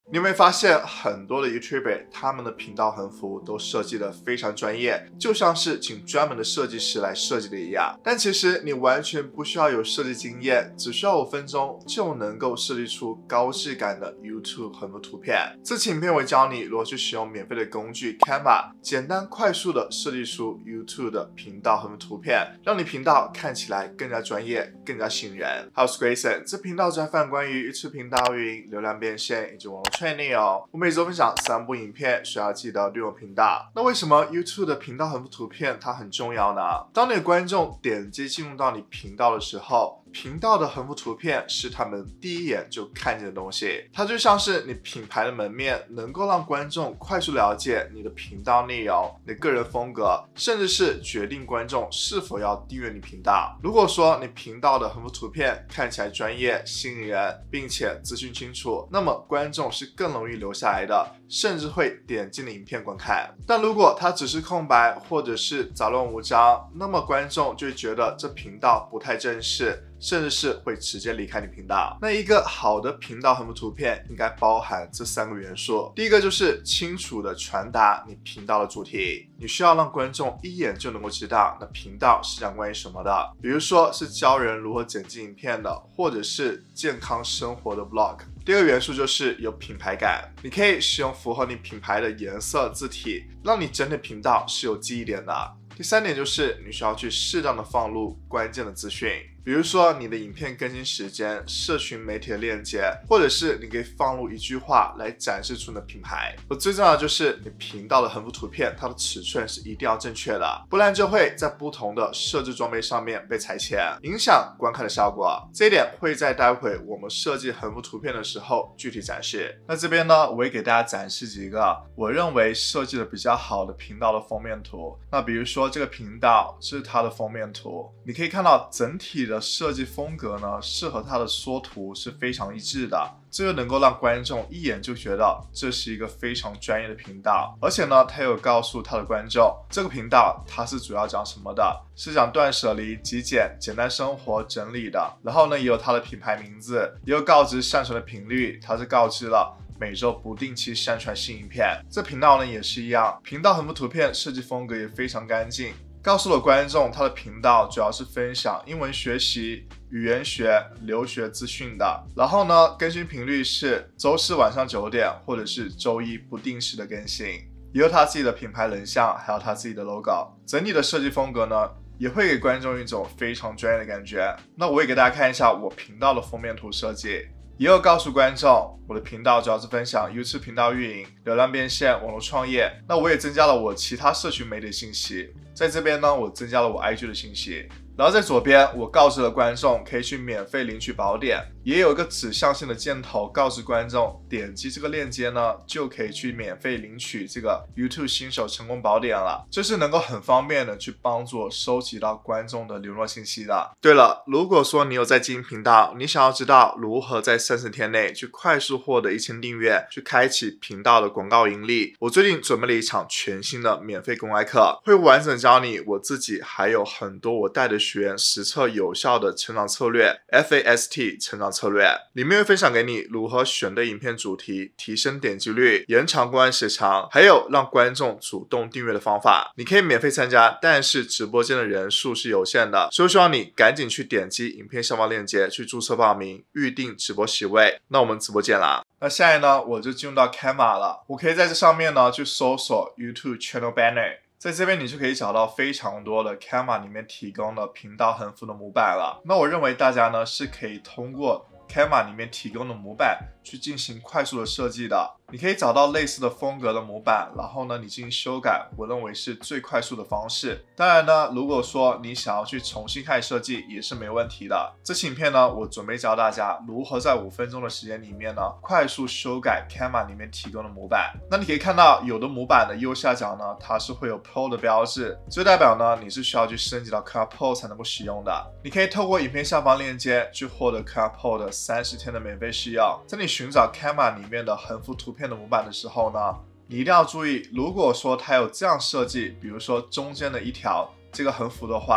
你有没有发现很多的 YouTuber 他们的频道横幅都设计得非常专业，就像是请专门的设计师来设计的一样。但其实你完全不需要有设计经验，只需要5分钟就能够设计出高质感的 YouTube 横幅图片。这期影片我教你如何去使用免费的工具 Canva， 简单快速的设计出 YouTube 的频道横幅图片，让你频道看起来更加专业，更加吸引人。Hello， 我是 Grayson， 这频道专访关于 YouTube 频道运营、流量变现以及网络创业哦。我每周分享3部影片，需要记得订阅频道。那为什么 YouTube 的频道横幅图片它很重要呢？当你的观众点击进入到你频道的时候，频道的横幅图片是他们第一眼就看见的东西，它就像是你品牌的门面，能够让观众快速了解你的频道内容、你的个人风格，甚至是决定观众是否要订阅你频道。如果说你频道的横幅图片看起来专业、吸引人，并且资讯清楚，那么观众是更容易留下来的，甚至会点进你影片观看。但如果它只是空白或者是杂乱无章，那么观众就会觉得这频道不太正式，甚至是会直接离开你频道。那一个好的频道横幅图片应该包含这3个元素。第一个就是清楚的传达你频道的主题，你需要让观众一眼就能够知道那频道是讲关于什么的，比如说是教人如何剪辑影片的，或者是健康生活的 vlog。第二个元素就是有品牌感，你可以使用符合你品牌的颜色、字体，让你整体频道是有记忆点的。第3点就是你需要去适当的放入关键的资讯，比如说你的影片更新时间、社群媒体的链接，或者是你可以放入一句话来展示出你的品牌。最重要的就是你频道的横幅图片，它的尺寸是一定要正确的，不然就会在不同的设置装备上面被裁切，影响观看的效果。这一点会在待会我们设计横幅图片的时候具体展示。那这边呢，我会给大家展示几个我认为设计的比较好的频道的封面图。那比如说这个频道是它的封面图，你可以看到整体的设计风格呢，适合它的缩图是非常一致的，这就能够让观众一眼就觉得这是一个非常专业的频道。而且呢，它有告诉他的观众这个频道它是主要讲什么的，是讲断舍离、极简、简单生活、整理的。然后呢，也有它的品牌名字，也有告知上传的频率，它是告知了每周不定期上传新影片。这频道呢也是一样，频道横幅图片设计风格也非常干净，告诉了观众他的频道主要是分享英文学习、语言学、留学资讯的。然后呢，更新频率是周4晚上9点，或者是周1不定时的更新，也有他自己的品牌人像，还有他自己的 logo。整体的设计风格呢，也会给观众一种非常专业的感觉。那我也给大家看一下我频道的封面图设计，也有告诉观众我的频道主要是分享 YouTube 频道运营、流量变现、网络创业。那我也增加了我其他社群媒体信息，在这边呢，我增加了我 IG 的信息。然后在左边，我告知了观众可以去免费领取宝典，也有一个指向性的箭头，告知观众点击这个链接呢，就可以去免费领取这个 YouTube 新手成功宝典了。这是能够很方便的去帮助我收集到观众的联络信息的。对了，如果说你有在经营频道，你想要知道如何在30天内去快速获得1000订阅，去开启频道的广告盈利，我最近准备了一场全新的免费公开课，会完整教你我自己还有很多我带的学员实测有效的成长策略 FAST 成长策略，里面会分享给你如何选对影片主题，提升点击率，延长观看时长，还有让观众主动订阅的方法。你可以免费参加，但是直播间的人数是有限的，所以希望你赶紧去点击影片下方链接去注册报名，预定直播席位。那我们直播见啦。那下来呢，我就进入到 Canva 了，我可以在这上面呢去搜索 YouTube Channel Banner，在这边你就可以找到非常多的 Canva 里面提供的频道横幅的模板了。那我认为大家呢是可以通过 Canva 里面提供的模板去进行快速的设计的。你可以找到类似的风格的模板，然后呢你进行修改，我认为是最快速的方式。当然呢，如果说你想要去重新开始设计也是没问题的。这期影片呢，我准备教大家如何在5分钟的时间里面呢，快速修改 Canva 里面提供的模板。那你可以看到有的模板的右下角呢，它是会有 Pro 的标志，这代表呢你是需要去升级到 Canva Pro 才能够使用的。你可以透过影片下方链接去获得 Canva Pro 的30天的免费试用。在你寻找 Canva 里面的横幅图片的模板的时候呢，你一定要注意，如果说它有这样设计，比如说中间的一条这个横幅的话，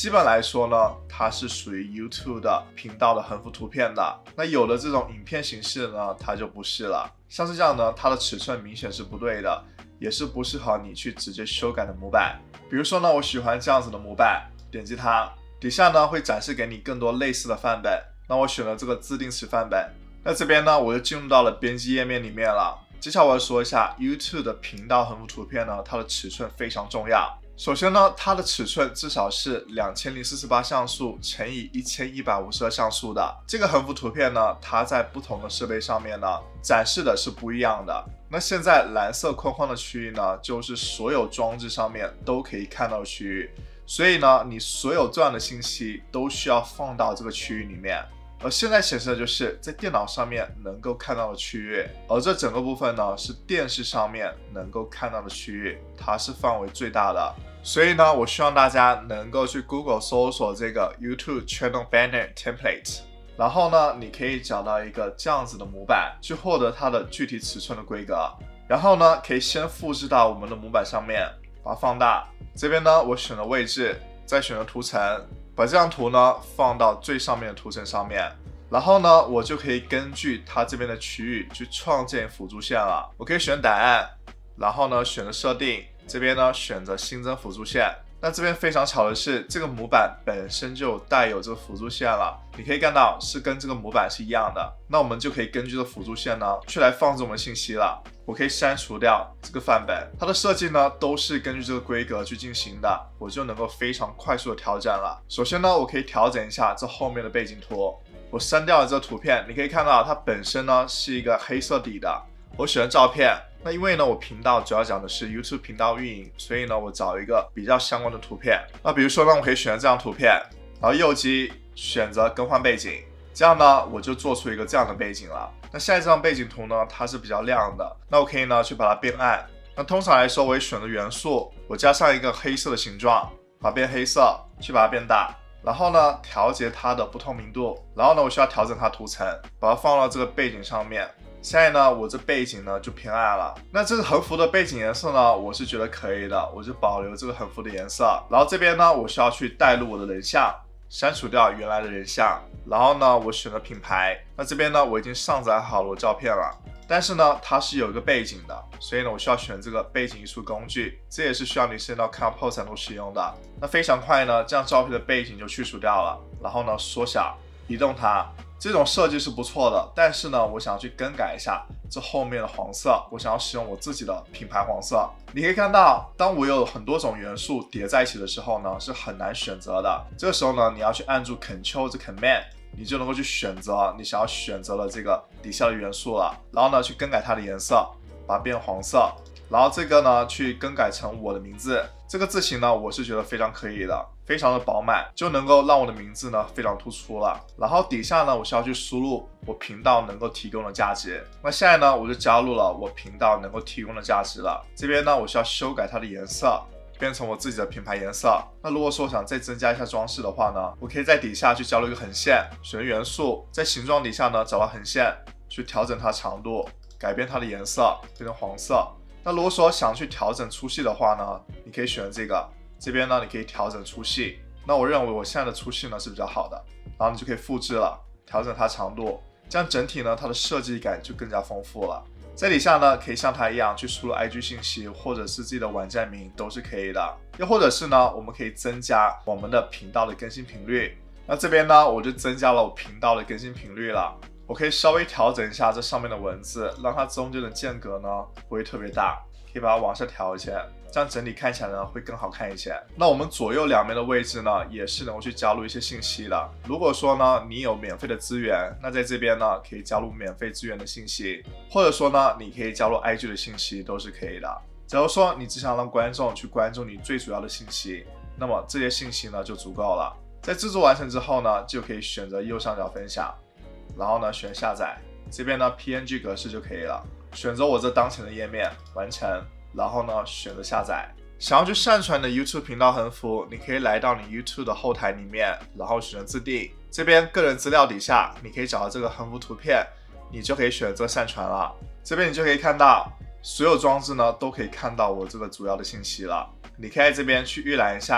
基本来说呢，它是属于 YouTube 的频道的横幅图片的。那有的这种影片形式呢，它就不是了。像是这样呢，它的尺寸明显是不对的，也是不适合你去直接修改的模板。比如说呢，我喜欢这样子的模板，点击它，底下呢会展示给你更多类似的范本。那我选了这个自定词范本。那这边呢，我就进入到了编辑页面里面了。接下来我要说一下 YouTube 的频道横幅图片呢，它的尺寸非常重要。首先呢，它的尺寸至少是2048像素乘以1152像素的。这个横幅图片呢，它在不同的设备上面呢，展示的是不一样的。那现在蓝色框框的区域呢，就是所有装置上面都可以看到的区域。所以呢，你所有重要的信息都需要放到这个区域里面。而现在显示的就是在电脑上面能够看到的区域，而这整个部分呢是电视上面能够看到的区域，它是范围最大的。所以呢，我希望大家能够去 Google 搜索这个 YouTube Channel Banner Template， 然后呢，你可以找到一个这样子的模板，去获得它的具体尺寸的规格。然后呢，可以先复制到我们的模板上面，把它放大。这边呢，我选了位置，再选了图层。把这张图呢放到最上面的图层上面，然后呢，我就可以根据它这边的区域去创建辅助线了。我可以选档案，然后呢选择设定，这边呢选择新增辅助线。那这边非常巧的是，这个模板本身就带有这个辅助线了，你可以看到是跟这个模板是一样的。那我们就可以根据这个辅助线呢，去来放置我们的信息了。我可以删除掉这个范本，它的设计呢都是根据这个规格去进行的，我就能够非常快速的调整了。首先呢，我可以调整一下这后面的背景图，我删掉了这个图片，你可以看到它本身呢是一个黑色底的。我选了照片，那因为呢我频道主要讲的是 YouTube 频道运营，所以呢我找一个比较相关的图片。那比如说呢，我可以选择这张图片，然后右击选择更换背景，这样呢我就做出一个这样的背景了。那下一张背景图呢，它是比较亮的，那我可以呢去把它变暗。那通常来说，我会选择元素，我加上一个黑色的形状，把它变黑色，去把它变大，然后呢调节它的不透明度，然后呢我需要调整它图层，把它放到这个背景上面。现在呢，我这背景呢就偏暗了。那这个横幅的背景颜色呢，我是觉得可以的，我就保留这个横幅的颜色。然后这边呢，我需要去带入我的人像，删除掉原来的人像。然后呢，我选择品牌。那这边呢，我已经上载好了我照片了，但是呢，它是有一个背景的，所以呢，我需要选这个背景艺术工具，这也是需要你涉及到 Compose 才能使用的。那非常快呢，这样照片的背景就去除掉了。然后呢，缩小，移动它。这种设计是不错的，但是呢，我想要去更改一下这后面的黄色，我想要使用我自己的品牌黄色。你可以看到，当我有很多种元素叠在一起的时候呢，是很难选择的。这个时候呢，你要去按住 Ctrl 这 Command， 你就能够去选择你想要选择的这个底下的元素了。然后呢，去更改它的颜色，把它变黄色。然后这个呢，去更改成我的名字。这个字形呢，我是觉得非常可以的，非常的饱满，就能够让我的名字呢非常突出了。然后底下呢，我需要去输入我频道能够提供的价值。那现在呢，我就加入了我频道能够提供的价值了。这边呢，我需要修改它的颜色，变成我自己的品牌颜色。那如果说我想再增加一下装饰的话呢，我可以在底下去加入一个横线，选元素，在形状底下呢找到横线，去调整它长度，改变它的颜色，变成黄色。那如果说想去调整粗细的话呢，你可以选这个，这边呢你可以调整粗细。那我认为我现在的粗细呢是比较好的，然后你就可以复制了，调整它长度，这样整体呢它的设计感就更加丰富了。在底下呢可以像它一样去输入 IG 信息或者是自己的网站名都是可以的，又或者是呢我们可以增加我们的频道的更新频率。那这边呢我就增加了我频道的更新频率了。我可以稍微调整一下这上面的文字，让它中间的间隔呢不会特别大，可以把它往下调一些，这样整体看起来呢会更好看一些。那我们左右两边的位置呢也是能够去加入一些信息的。如果说呢你有免费的资源，那在这边呢可以加入免费资源的信息，或者说呢你可以加入 IG 的信息都是可以的。假如说你只想让观众去关注你最主要的信息，那么这些信息呢就足够了。在制作完成之后呢，就可以选择右上角分享，然后呢选下载，这边呢 PNG 格式就可以了。选择我这当前的页面，完成，然后呢选择下载。想要去上传你的 YouTube 频道横幅，你可以来到你 YouTube 的后台里面，然后选择自定，这边个人资料底下，你可以找到这个横幅图片，你就可以选择上传了。这边你就可以看到所有装置呢都可以看到我这个主要的信息了。你可以在这边去预览一下，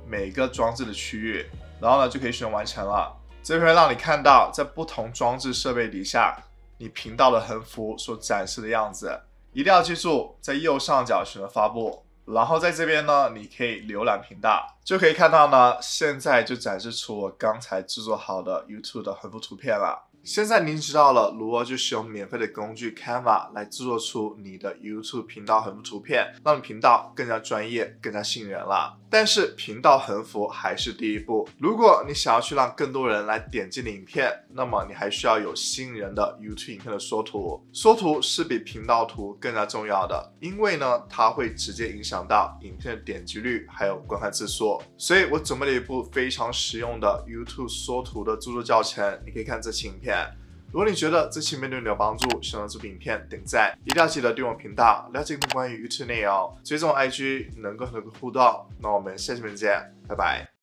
每个装置的区域，然后呢就可以选完成了。这会让你看到在不同装置设备底下，你频道的横幅所展示的样子。一定要记住，在右上角选择发布，然后在这边呢，你可以浏览频道，就可以看到呢，现在就展示出我刚才制作好的 YouTube 的横幅图片了。现在您知道了如何去使用免费的工具 Canva 来制作出你的 YouTube 频道横幅图片，让你频道更加专业、更加吸引人了。但是频道横幅还是第一步。如果你想要去让更多人来点击你的影片，那么你还需要有吸引人的 YouTube 影片的缩图。缩图是比频道图更加重要的，因为呢，它会直接影响到影片的点击率还有观看次数。所以我准备了一部非常实用的 YouTube 缩图的著作教程，你可以看这期影片。如果你觉得这期影片对你有帮助，希望这部影片点赞，一定要记得订阅我频道，了解更多关于 YouTube 内容，追踪我 IG，能够和我互动。那我们下期影片见，拜拜。